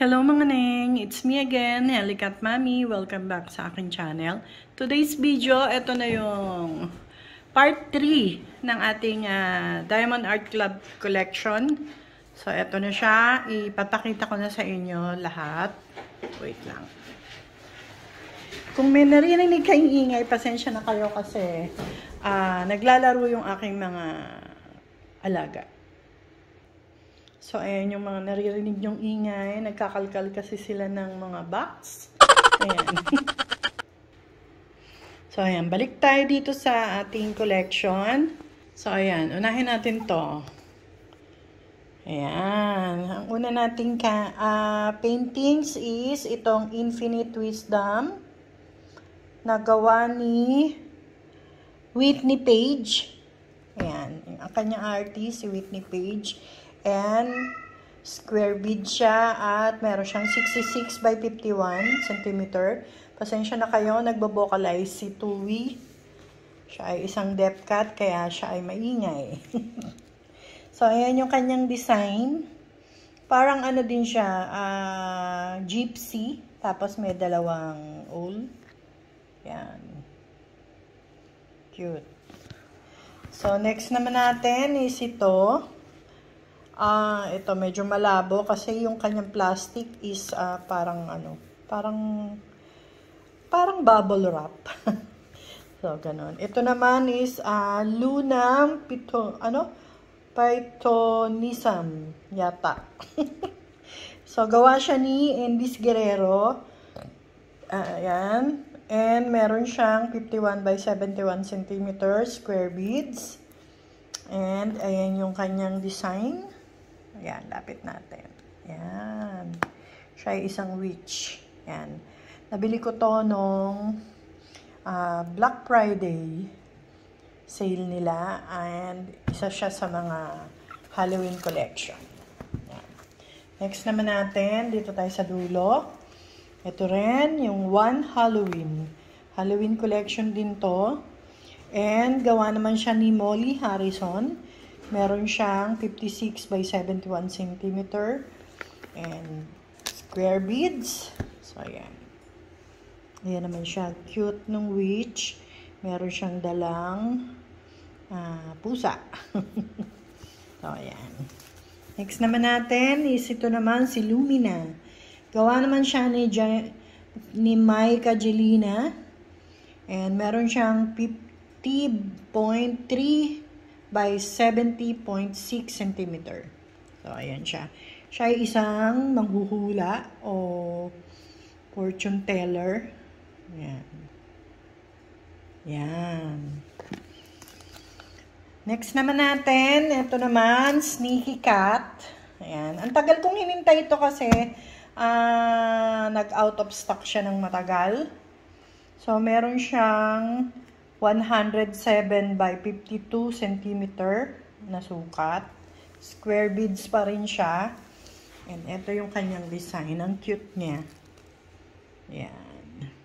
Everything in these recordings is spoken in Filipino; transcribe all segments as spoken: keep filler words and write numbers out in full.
Hello mga neng! It's me again, Helicat Mami. Welcome back sa aking channel. Today's video, ito na yung part three ng ating uh, Diamond Art Club collection. So, ito na siya. Ipapakita ko na sa inyo lahat. Wait lang. Kung may narinig kayong ingay, pasensya na kayo kasi uh, naglalaro yung aking mga alaga. So, ayan yung mga naririnig yung ingay. Nagkakalkal kasi sila ng mga box. Ayan. So, ayan. Balik tayo dito sa ating collection. So, ayan. Unahin natin to. Ayan. Ang una nating ka, uh, paintings is itong Infinite Wisdom. Nagawa ni Whitney Page. Ayan. Ang kanyang artist, si Whitney Page. And square bead siya at meron siyang sixty-six by fifty-one centimeter. Pasensya na kayo, nagbo-vocalize si Tuwi. Siya ay isang depth cut, kaya siya ay maingay. So, ayan yung kanyang design. Parang ano din siya, uh, gypsy. Tapos may dalawang owl. Yan. Cute. So, next naman natin is ito. Ah, uh, ito medyo malabo kasi yung kanyang plastic is uh, parang ano, parang parang bubble wrap. So ganun. Ito naman is uh, Lunam Pito, ano? Pythonism yata. So gawa siya ni Endis Guerrero. Uh, ayan. And meron siyang fifty-one by seventy-one centimeters square beads. And ayan yung kanyang design. Ayan, lapit natin. Ayan. Siya ay isang witch. Ayan. Nabili ko to nung uh, Black Friday sale nila. And isa siya sa mga Halloween collection. Ayan. Next naman natin, dito tayo sa dulo. Ito rin, yung One Halloween. Halloween collection din to. And gawa naman siya ni Molly Harrison. Meron siyang fifty-six by seventy-one centimeter and square beads. So, ayan. Ayan naman siya. Cute nung witch. Meron siyang dalang uh, pusa. So, ayan. Next naman natin is ito naman si Lumina. Gawa naman siya ni, ni Mike Angelina. And meron siyang fifty point three by seventy point six centimeter. So, ayan siya. Siya ay isang manghuhula o fortune teller. Ayan. Ayan. Next naman natin, ito naman, Sneaky Cat. Ayan. Ang tagal kong hinintay ito kasi uh, nag-out of stock siya ng matagal. So, meron siyang one hundred seven by fifty-two centimeter na sukat. Square beads pa rin siya. And ito yung kanyang design. Ang cute niya. Yan.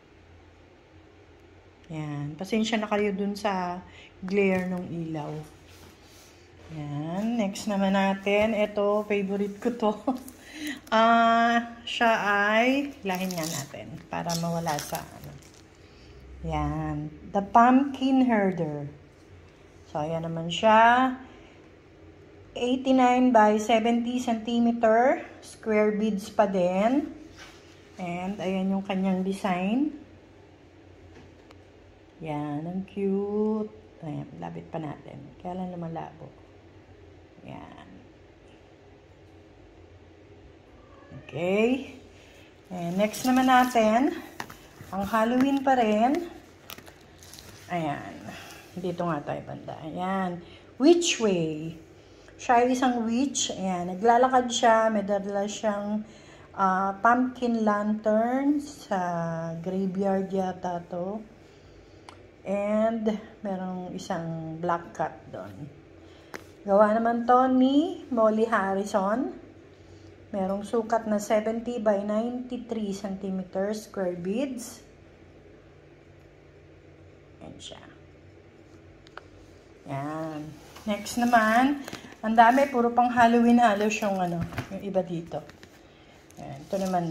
Yan. Pasensya na kayo dun sa glare ng ilaw. Yan. Next naman natin. Ito, favorite ko to. Ah, uh, siya ay, lahin nga natin para mawala sa ano. Yan. The Pumpkin Herder. So, ayan naman siya. eighty-nine by seventy centimeter. Square beads pa din. And, ayan yung kanyang design. Yan. Ang cute. Ayan. Labit pa natin. Kaya lang lumalabo. Yan. Okay. And, next naman natin. Ang Halloween pa rin. Ayan. Dito nga tayo banda. Ayan. Witch Way. Siya ay isang witch. Ayan. Naglalakad siya. May dala siyang uh, pumpkin lantern sa graveyard yata to. And merong isang black cat doon. Gawa naman to ni Molly Harrison. Merong sukat na seventy by ninety-three centimeters square beads. Ayan siya. Yan. Next naman, ang dami, puro pang Halloween halos yung ano, yung iba dito. Yan, ito naman.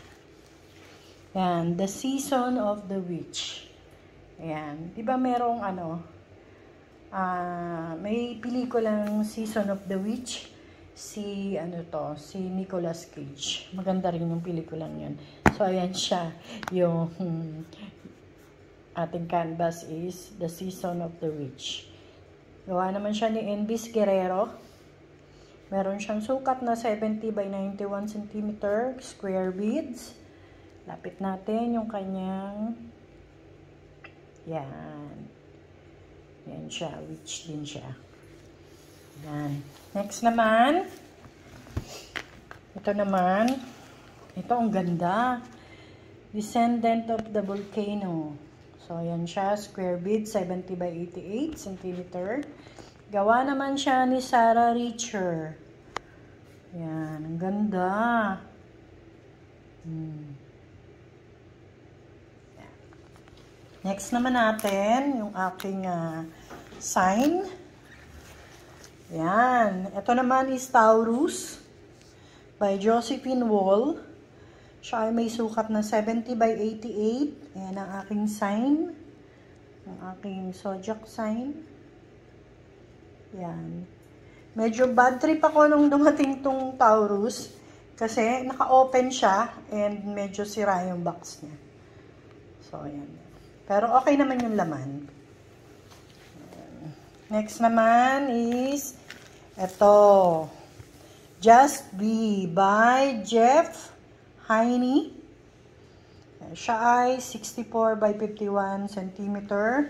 Yan, The Season of the Witch. Ayan. Di ba merong ano, uh, may pelikulang Season of the Witch, si, ano to, si Nicolas Cage. Maganda rin yung pelikulang yun. So, ayan siya. Yung hmm, ating canvas is The Season of the Witch. Gawa naman siya ni Envis Guerrero. Meron siyang sukat na seventy by ninety-one centimeter square beads. Lapit natin yung kanyang, yan. Yan siya, witch din siya. Yan. Next naman, ito naman, ito ang ganda. Descendant of the Volcano. So, yan siya, square bead, seventy by eighty-eight centimeter. Gawa naman siya ni Sarah Richer. Yan, ang ganda. Hmm. Yan. Next naman natin, yung aking uh, sign. Yan. Ito naman is Taurus by Josephine Wall. Siya ay may sukat na seventy by eighty-eight. Ayan ang aking sign. Ang aking zodiac sign. Yan. Medyo bad trip ako nung dumating tong Taurus. Kasi naka-open siya and medyo sira yung box niya. So, ayan. Pero okay naman yung laman. Ayan. Next naman is ito. Just Be by Jeff Heine. Siya ay sixty-four by fifty-one centimeter.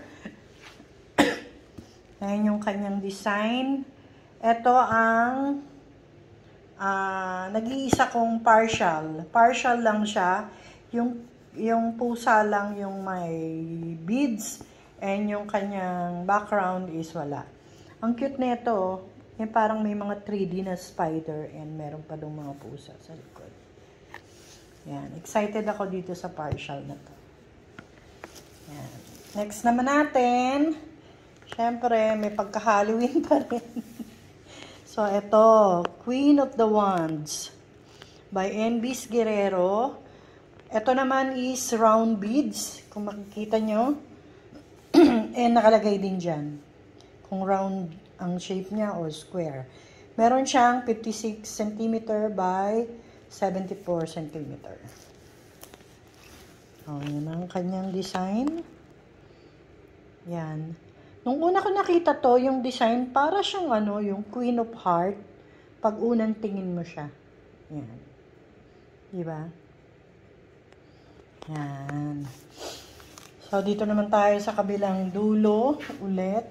Ayan yung kanyang design. Ito ang uh, nag-iisa kong partial. Partial lang siya. Yung, yung pusa lang yung may beads. And yung kanyang background is wala. Ang cute nito, yung parang may mga three D na spider and meron pa dong mga pusa sa likod. Yan. Excited ako dito sa partial na to. Yan. Next naman natin, syempre, may pagka-Halloween pa rin. So, ito, Queen of the Wands by Envis Guerrero. Ito naman is round beads, kung makikita nyo. And nakalagay din dyan kung round ang shape niya or square. Meron siyang fifty-six centimeter by seventy-four centimeter. Oh, yan ang kanyang design. Yan. Nung una ko nakita to, yung design, para siyang ano, yung Queen of Heart, pag unang tingin mo siya. Yan. Diba? Yan. So, dito naman tayo sa kabilang dulo, ulit.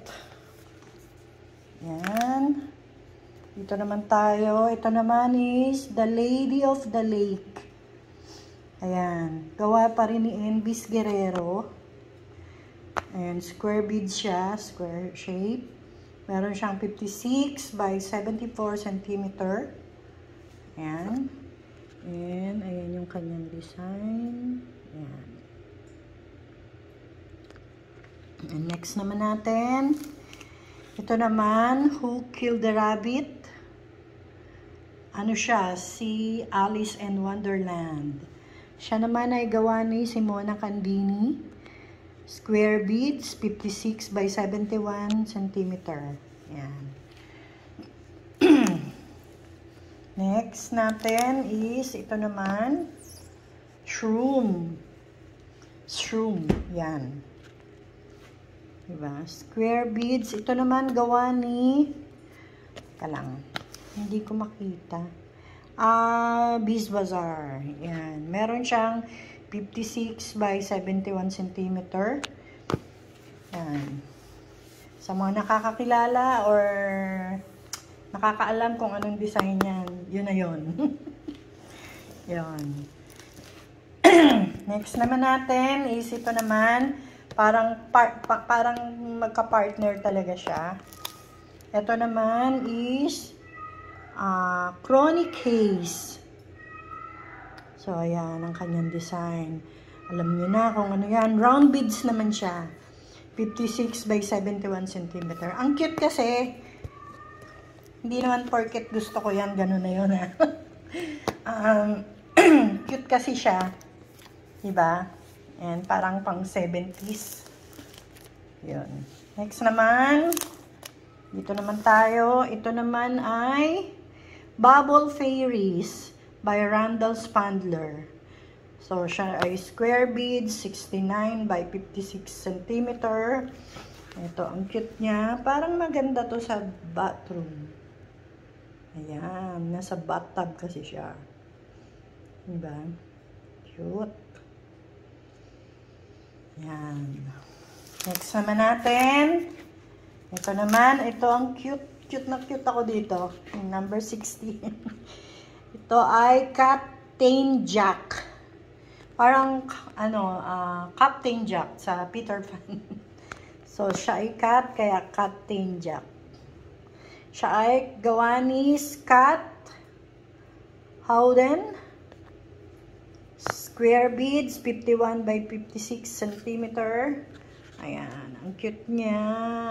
Yan. Dito naman tayo. Ito naman is The Lady of the Lake. Ayan. Gawa pa rin ni Envis Guerrero. Ayan. Square bead siya. Square shape. Meron siyang fifty-six by seventy-four centimeter. Ayan. And ayan yung kanyang design. Ayan. And next naman natin. Ito naman, Who Killed the Rabbit? Ano siya? Si Alice in Wonderland. Siya naman ay gawa ni Simona Candini. Square beads, fifty-six by seventy-one centimeter. Yan. Next natin is, ito naman, Shroom. Shroom. Yan. Diba? Square beads. Ito naman gawa ni, teka lang, hindi ko makita. Ah, Bees Bazaar. Yan. Meron siyang fifty-six by seventy-one centimeter. Yan. Sa mga nakakakilala or nakakaalam kung anong design yan, yun na yun. Yan. Next naman natin is ito naman, parang par, pa, parang magka-partner talaga siya. Ito naman is uh, Chronic Haze. So, ayan ang kanyang design. Alam niyo na kung ano yan. Round beads naman siya. fifty-six by seventy-one centimeter. Ang cute kasi, hindi naman porket gusto ko yan, gano'n na yun. um, Cute kasi siya. Diba? And parang pang seventies. Yun. Next naman, dito naman tayo. Ito naman ay Bubble Fairies by Randall Spandler. So, siya ay square beads, sixty-nine by fifty-six centimeter. Ito, ang cute niya. Parang maganda to sa bathroom. Ayan, nasa bathtub kasi siya. Diba? Cute. Ayan. Next naman natin. Ito naman, ito ang cute. Cute na cute ako dito. Number sixty. Ito ay Captain Jack. Parang, ano, uh, Captain Jack sa Peter Pan. So, siya ay cat, kaya Captain Jack. Siya ay gawa ni Scott Howden. Square beads, fifty-one by fifty-six centimeter. Ayan, ang cute niya.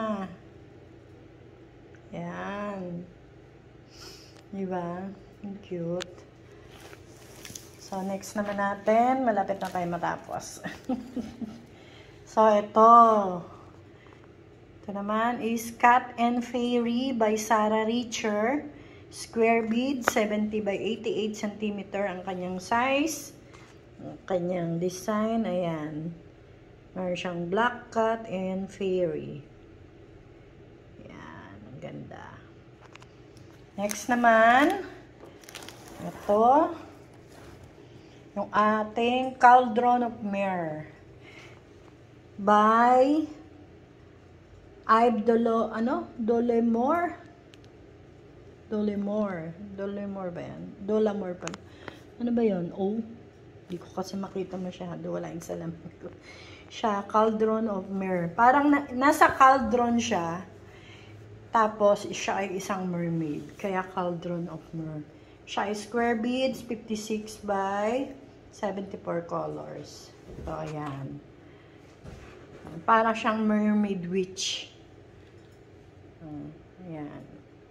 Ayan. Diba? Ang cute. So, next naman natin, malapit na tayo matapos. So, ito. Ito naman is Cat and Fairy by Sarah Richer. Square bead, seventy by eighty-eight centimeter ang kanyang size. Ang kanyang design, ayan. Meron siyang black cat and fairy. Ayan, ang ganda. Next naman, ito, yung ating Cauldron of Myrrh by Ive Dolo, ano? Dolemore? Dolemore. Dolemore ba yan? Dolamore pa. Ano ba yun? O? Hindi ko kasi makita masyado. Wala yung salamin ko. Siya, Cauldron of Myrrh. Parang na, nasa cauldron siya. Tapos, siya ay isang mermaid. Kaya Cauldron of Myrrh. Siya ay square beads, fifty-six by seventy-four colors. Ito, ayan. Para siyang mermaid witch. Ayan.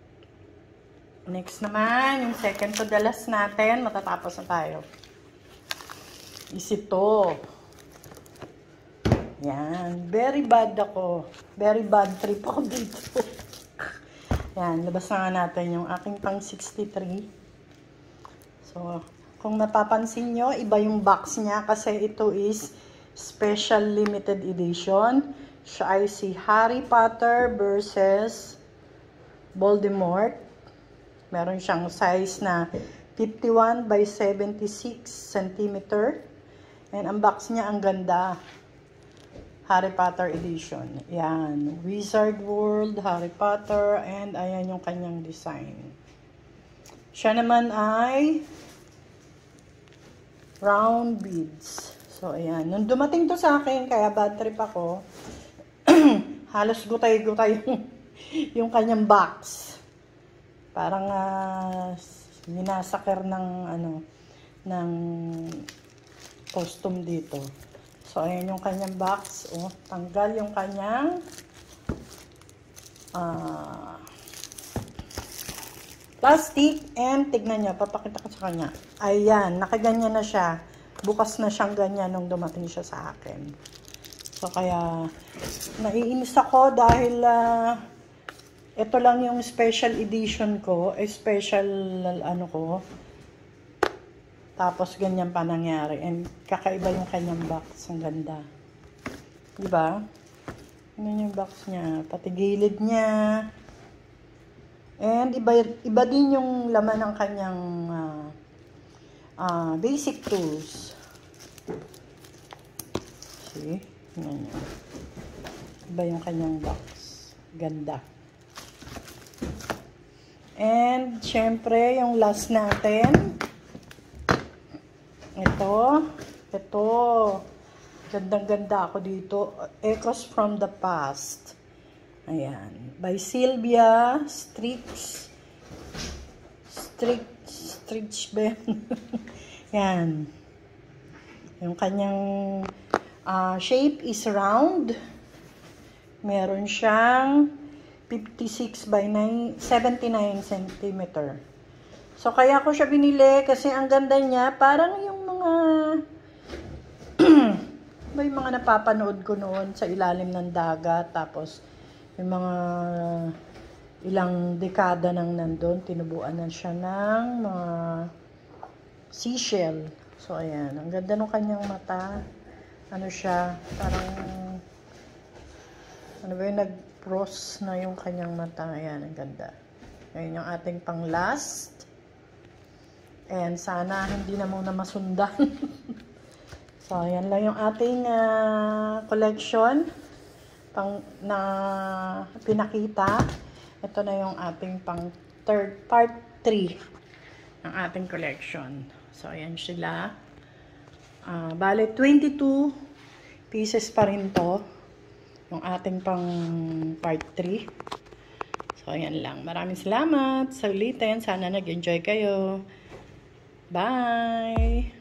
Next naman, yung second to the last natin. Matatapos na tayo. Is ito. Yan. Very bad ako. Very bad trip ako dito. Yan. Labas na nga natin yung aking pang sixty-three. So, kung napapansin nyo, iba yung box niya kasi ito is special limited edition. Siya ay si Harry Potter versus Voldemort. Meron siyang size na fifty-one by seventy-six centimeter. And ang box niya ang ganda. Harry Potter edition. Yan. Wizard World, Harry Potter, and ayan yung kanyang design. Siya naman ay round beads. So, ayan. Nung dumating to sa akin, kaya bad trip ako, halos gutay-gutay yung, yung kanyang box. Parang uh, minasakir ng, ano, ng costume dito. So, ayan yung kanyang box. Oh, tanggal yung kanyang uh, plastic. And tignan nyo, papakita ko sa kanya. Ayan, nakaganyan na siya. Bukas na siyang ganyan nung dumating siya sa akin. So, kaya naiinis ako dahil uh, ito lang yung special edition ko. Eh, special ano ko. Tapos, ganyan pa nangyari. And, kakaiba yung kanyang box. Ang ganda. Diba? Ano yung box niya? Pati gilid niya. And, iba, iba din yung laman ng kanyang uh, uh, basic tools. See? Yan yun. Iba yung kanyang box. Ganda. And, syempre, yung last natin. Ito, ito, gandang-ganda ako dito. Echoes from the Past. Ayan. By Sylvia Strix. Strix, Strix ba yan? Yan. Yung kanyang uh, shape is round. Meron siyang fifty-six by seventy-nine centimeter. So, kaya ko siya binili kasi ang ganda niya. Parang yung mga... may mga napapanood ko noon sa ilalim ng dagat. Tapos, yung mga ilang dekada nang nandun, tinubuan na siya ng mga seashell. So, ayan. Ang ganda ng kanyang mata. Ano siya, parang... Ano ba yung nag-frost na yung kanyang mata. Ayan, ang ganda. Ngayon yung ating pang last. And sana hindi na muna masundan. So, ayan lang yung ating uh, collection pang, na pinakita. Ito na yung ating pang third part three ng ating collection. So, ayan sila. Uh, bale, twenty-two pieces pa rin to. Yung ating pang part three. So, ayan lang. Maraming salamat sa ulitin. Sana nag-enjoy kayo. Bye!